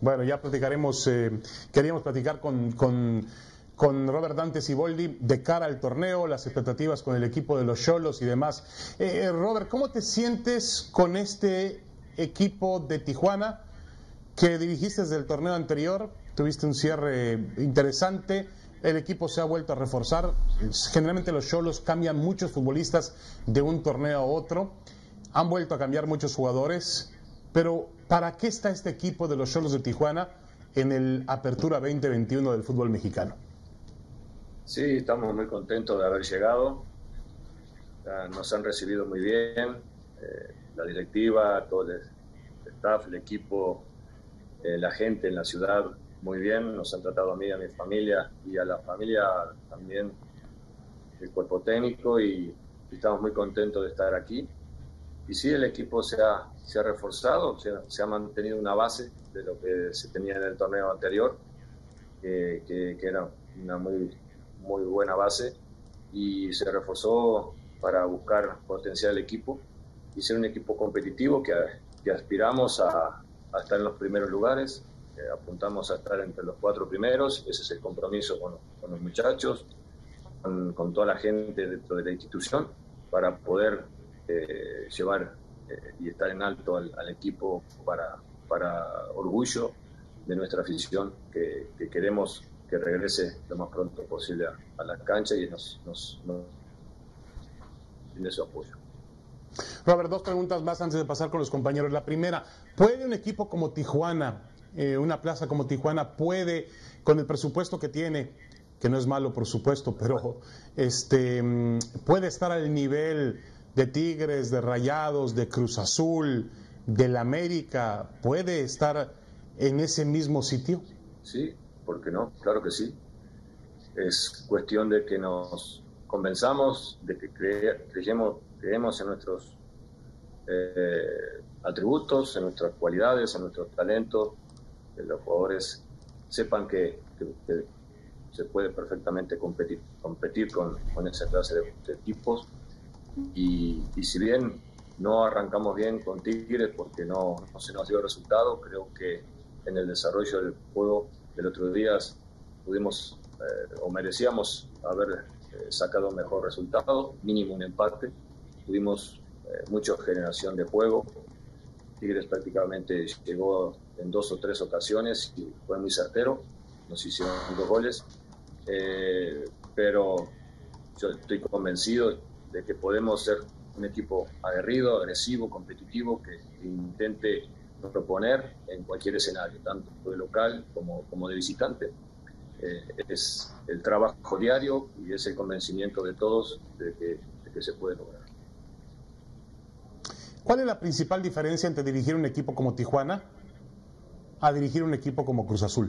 Bueno, ya platicaremos, queríamos platicar con Robert Dante Siboldi de cara al torneo, las expectativas con el equipo de los Xolos y demás. Robert, ¿cómo te sientes con este equipo de Tijuana que dirigiste desde el torneo anterior? Tuviste un cierre interesante, el equipo se ha vuelto a reforzar. Generalmente los Xolos cambian muchos futbolistas de un torneo a otro, han vuelto a cambiar muchos jugadores, pero ¿para qué está este equipo de los Xolos de Tijuana en el Apertura 2021 del fútbol mexicano? Sí, estamos muy contentos de haber llegado. Nos han recibido muy bien, la directiva, todo el staff, el equipo, la gente en la ciudad, muy bien. Nos han tratado a mí, a mi familia y a la familia también, el cuerpo técnico, y estamos muy contentos de estar aquí. Y sí, el equipo se ha reforzado, se ha mantenido una base de lo que se tenía en el torneo anterior, que era una muy buena base, y se reforzó para buscar potenciar el equipo y ser un equipo competitivo que aspiramos a estar en los primeros lugares, apuntamos a estar entre los 4 primeros. Ese es el compromiso con los muchachos, con toda la gente dentro de la institución, para poder llevar y estar en alto al equipo para orgullo de nuestra afición, que queremos que regrese lo más pronto posible a la cancha y nos tiene su apoyo. Robert, 2 preguntas más antes de pasar con los compañeros. La primera, ¿puede un equipo como Tijuana, una plaza como Tijuana, puede, con el presupuesto que tiene, que no es malo por supuesto, pero puede estar al nivel de Tigres, de Rayados, de Cruz Azul, del América? ¿Puede estar en ese mismo sitio? Sí, ¿por qué no? Claro que sí. Es cuestión de que nos convenzamos, de que creemos en nuestros atributos, en nuestras cualidades, en nuestros talentos, que los jugadores sepan que se puede perfectamente competir con esa clase de equipos. Y si bien no arrancamos bien con Tigres porque no se nos dio resultado, creo que en el desarrollo del juego del otro día pudimos o merecíamos haber sacado un mejor resultado, mínimo un empate. Tuvimos mucha generación de juego. Tigres prácticamente llegó en 2 o 3 ocasiones y fue muy certero. Nos hicieron 2 goles, pero yo estoy convencido de que podemos ser un equipo aguerrido, agresivo, competitivo, que intente proponer en cualquier escenario, tanto de local como de visitante. Es el trabajo diario y es el convencimiento de todos de que se puede lograr. ¿Cuál es la principal diferencia entre dirigir un equipo como Tijuana a dirigir un equipo como Cruz Azul?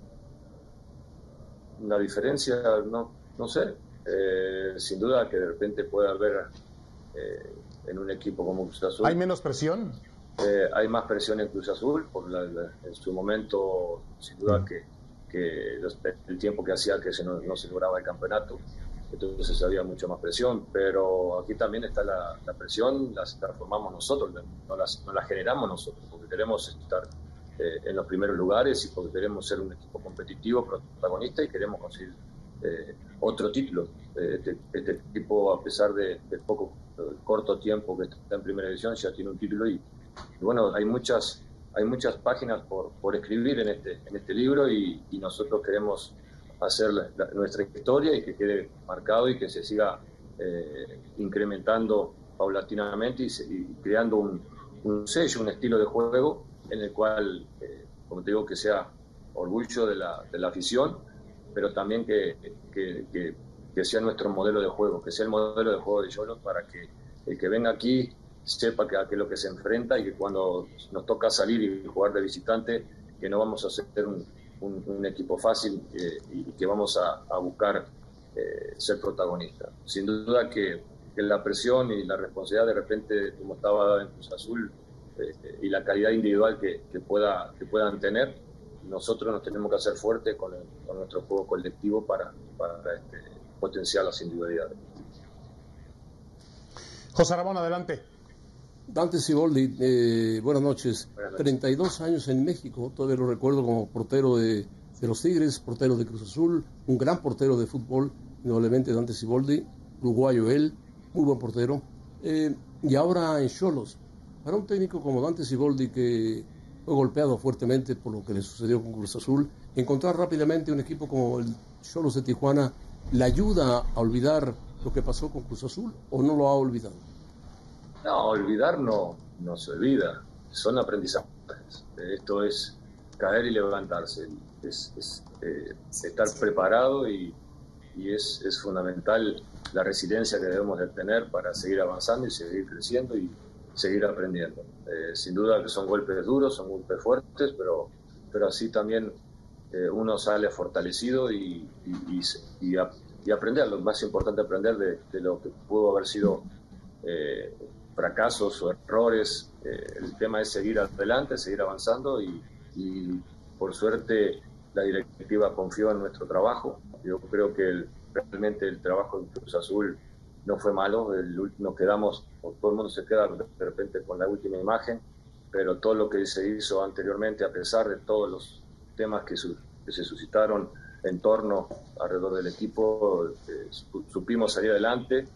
La diferencia, no sé. Sin duda que de repente puede haber en un equipo como Cruz Azul. ¿Hay menos presión? Hay más presión en Cruz Azul en su momento, sin duda que el tiempo que hacía que no se lograba el campeonato, entonces había mucha más presión, pero aquí también está la presión, la formamos nosotros, no la generamos nosotros, porque queremos estar en los primeros lugares y porque queremos ser un equipo competitivo, protagonista, y queremos conseguir otro título. Este equipo, a pesar de corto tiempo que está en primera división, ya tiene un título, y bueno, hay muchas páginas por escribir en este libro, y nosotros queremos hacer nuestra historia y que quede marcado y que se siga incrementando paulatinamente y creando un sello, un estilo de juego en el cual, como te digo, que sea orgullo de la afición, pero también que sea nuestro modelo de juego, que sea el modelo de juego de Xolos, para que el que venga aquí sepa que a qué es lo que se enfrenta, y que cuando nos toca salir y jugar de visitante, que no vamos a ser un equipo fácil, y que vamos a buscar ser protagonistas. Sin duda que la presión y la responsabilidad, de repente, como estaba en Cruz Azul, y la calidad individual que puedan tener, nosotros nos tenemos que hacer fuertes con nuestro juego colectivo para potenciar las individualidades. José Ramón, adelante. Dante Siboldi, buenas noches. 32 años en México, todavía lo recuerdo como portero de los Tigres, portero de Cruz Azul, un gran portero de fútbol, indudablemente Dante Siboldi, uruguayo él, muy buen portero. Y ahora en Xolos, para un técnico como Dante Siboldi, que fue golpeado fuertemente por lo que le sucedió con Cruz Azul, encontrar rápidamente un equipo como el Xolos de Tijuana, ¿le ayuda a olvidar lo que pasó con Cruz Azul o no lo ha olvidado? No, olvidar no se olvida, son aprendizajes. Esto es caer y levantarse, es estar preparado y es fundamental la resiliencia que debemos de tener para seguir avanzando y seguir creciendo y seguir aprendiendo. Sin duda que son golpes duros, son golpes fuertes, pero así también uno sale fortalecido y aprender. Lo más importante es aprender de lo que pudo haber sido fracasos o errores. El tema es seguir adelante, seguir avanzando y por suerte la directiva confió en nuestro trabajo. Yo creo que realmente el trabajo en Cruz Azul no fue malo. Nos quedamos, todo el mundo se queda de repente con la última imagen, pero todo lo que se hizo anteriormente, a pesar de todos los temas que se suscitaron en torno alrededor del equipo, supimos salir adelante.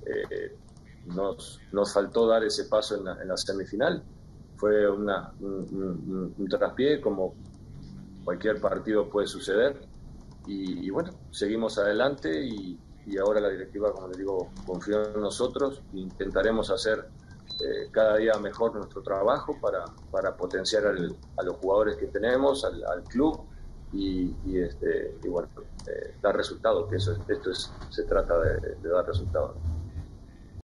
Nos faltó dar ese paso en la semifinal. Fue un traspié, como cualquier partido puede suceder. Y bueno, seguimos adelante y ahora la directiva, como les digo, confió en nosotros. Intentaremos hacer cada día mejor nuestro trabajo para potenciar a los jugadores que tenemos, al club y bueno, dar resultados, que se trata de dar resultados.